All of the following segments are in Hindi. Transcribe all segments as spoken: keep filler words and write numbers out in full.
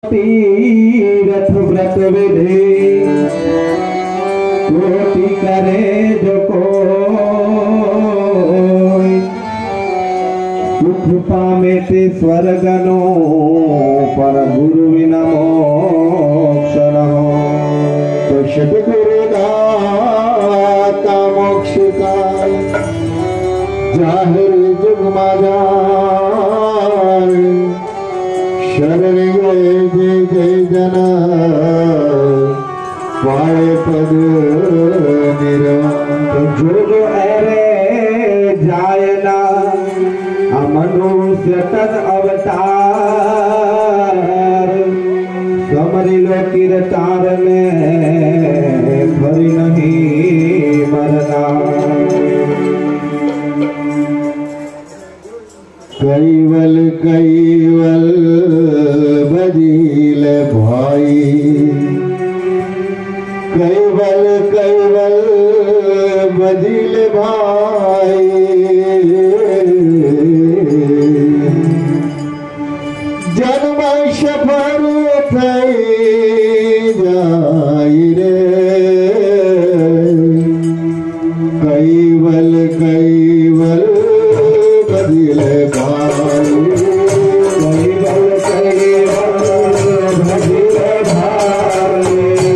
तीरथ व्रत विधि कोटि करे जो कोई सुख पामे ते स्वर्गनो पर गुरु विना मोक्ष न हो। तो सद्गुरु दाता मोक्ष का जाहिर जुग माजार शरण गए जय जय जना पाए पद निरंतर। जो जो ऐरे जाय ना मनुष्य तन अवतार समरी लो कीर्तार में फरी नहीं मरना। कैवल कैवल बजील भाई कैवल कैवल बजील भाई जन्म सफर थई जाई रे कैवल कैवल बजील भाई कैवल कैवल बजील भाई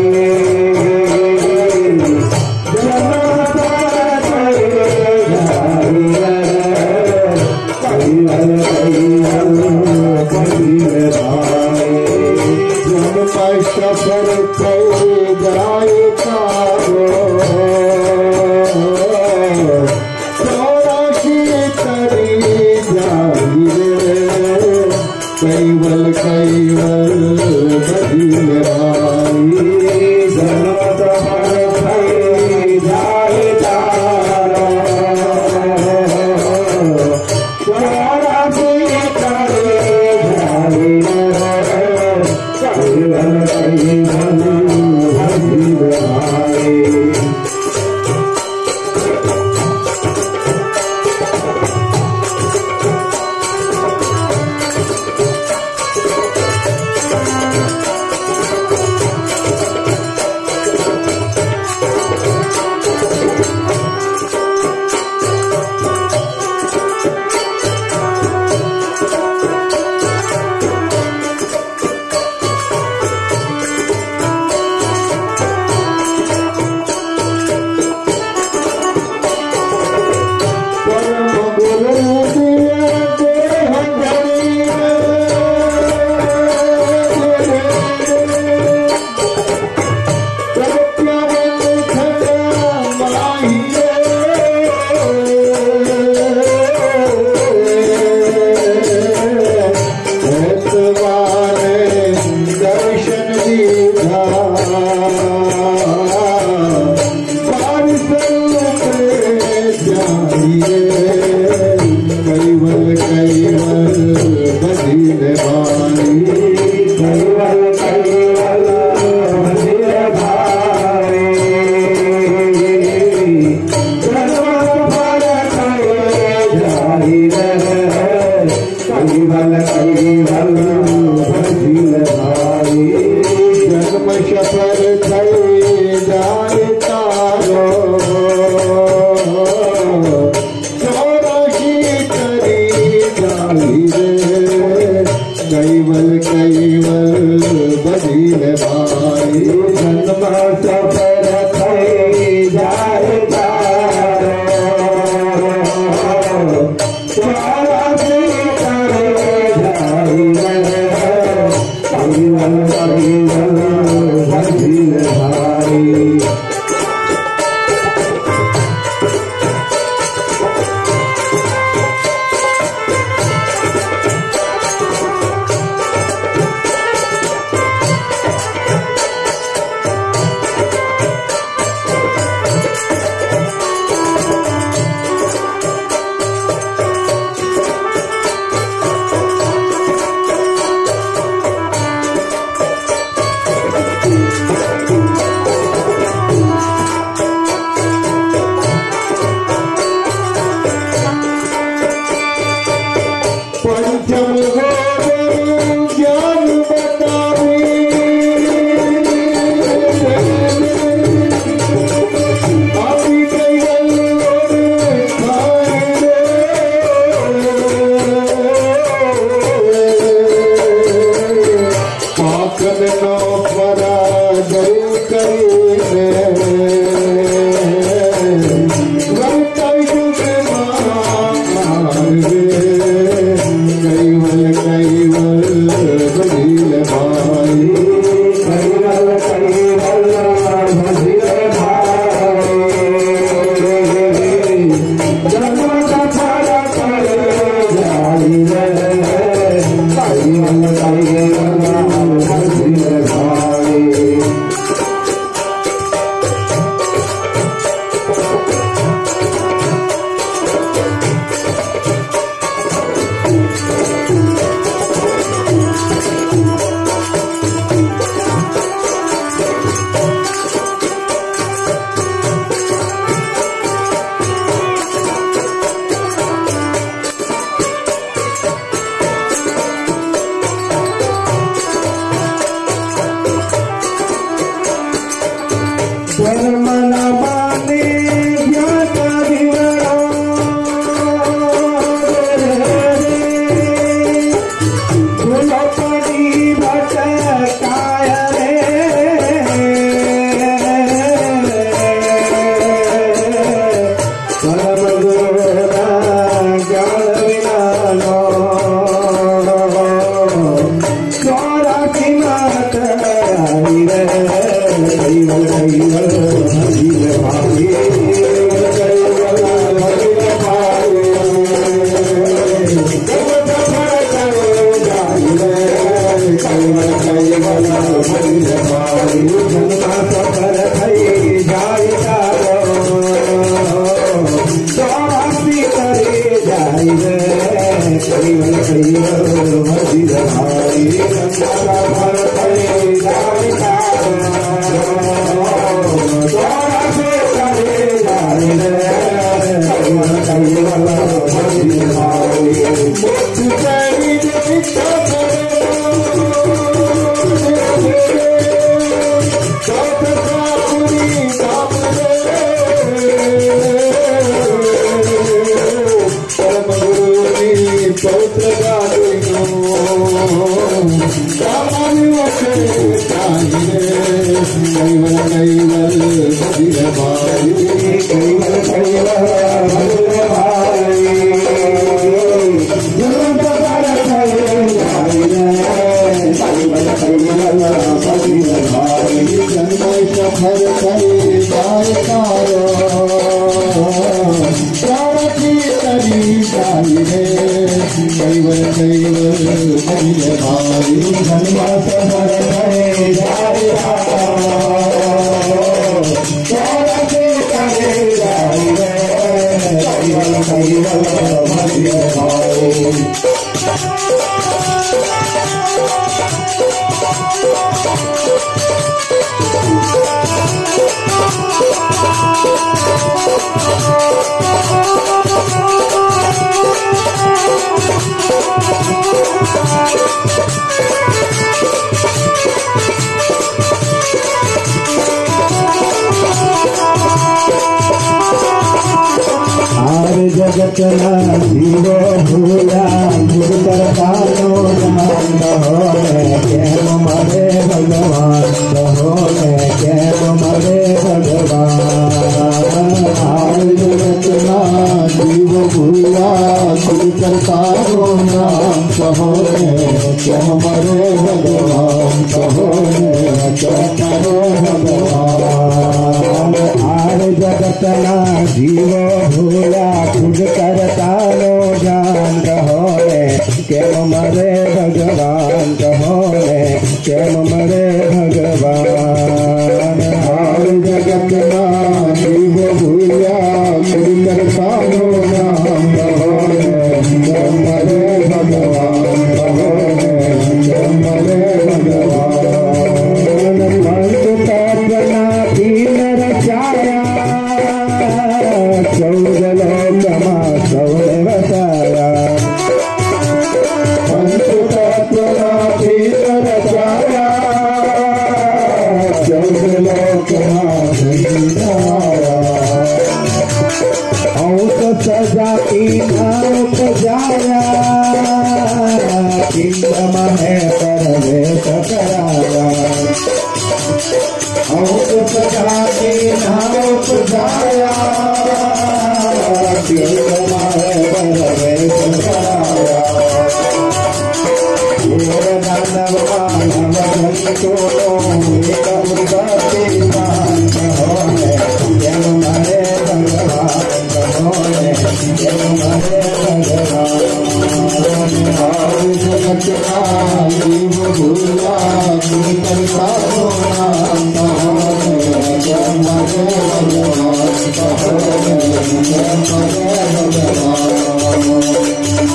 सफर थई जाए तारो चौरासी तरी जाई रे कैवल कैवल बजील भाई जन्म सफर थई जाए तारो चौरासी तरी जाई कैवल कैवल बजील भाई जन्म सफर थई जाए तारो चौरासी तरी जाई रे कैवल कैवल बजील भाई जगतना जीवो भूला गुरुतर कानो नाम होने केम मरे भगवान होने केम मरे भगवान आर जगतना जीव भूला गुरुतर कानो नाम होने केम मरे भगवान होने केम मरे भगवान आर जगतना जीवो भूला खुद करता नो जान कहोने केम मरे भगवान कहोने केम मरे भगवान आर जगतना जीव भूला खुद करता नो जान कहोने केम मरे भगवान कहोने केम मरे भगवान पंच तत्वना तीन रचाया चौदह लोकमा सौने बसाया पंच तत्वना तीन रचाया चौदह लोकमा सौने औस सजा तीना उपजाया किंदम है परवेश कराया औस सजा तीना उपजाया किंदम है परवेश कराया दानव मानव संतोषो एक उदासी मान होने केम मरे भगवान होने केम मरे भगवान आर जगतना जीव भूला गुरुतर कानो नाम होने केम मरे भगवान होने केम मरे भगवान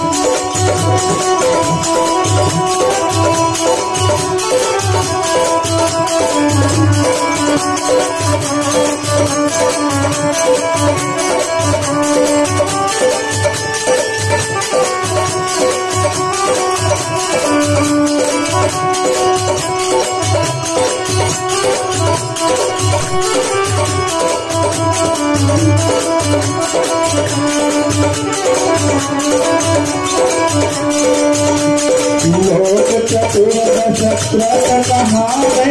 लोक चतुर्दश कहावे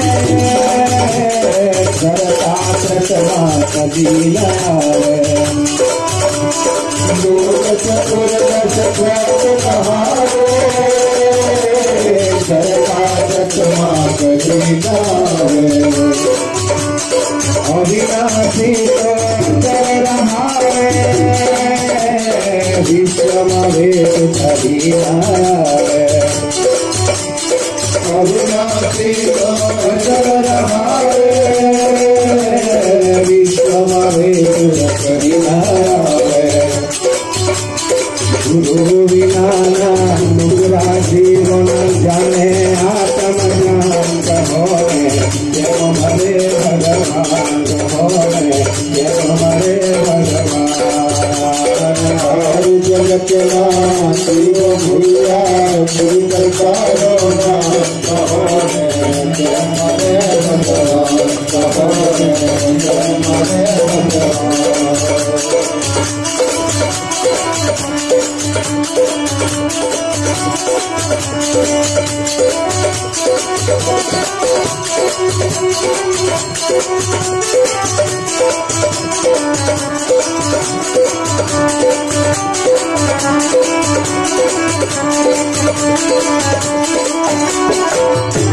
करता कृतवा कबीलावे लोक चतुर्दश कहावे करता कृतवा कबीलावे अविनाशी तो कर रहा है विश्व में अभिनावे अविनाशी तो कर रहा है विश्व में अभिनावे गुरु बिना नुरा जीवन जाने आत्म ज्ञान कहोगे जय हमारे भगवान कहोगे जय हमारे भगवान हर जगत नाम शिव भूया गुरु करतारो नाम कहोगे जय हमारे भगवान कहोगे जय हमारे भगवान Thank you.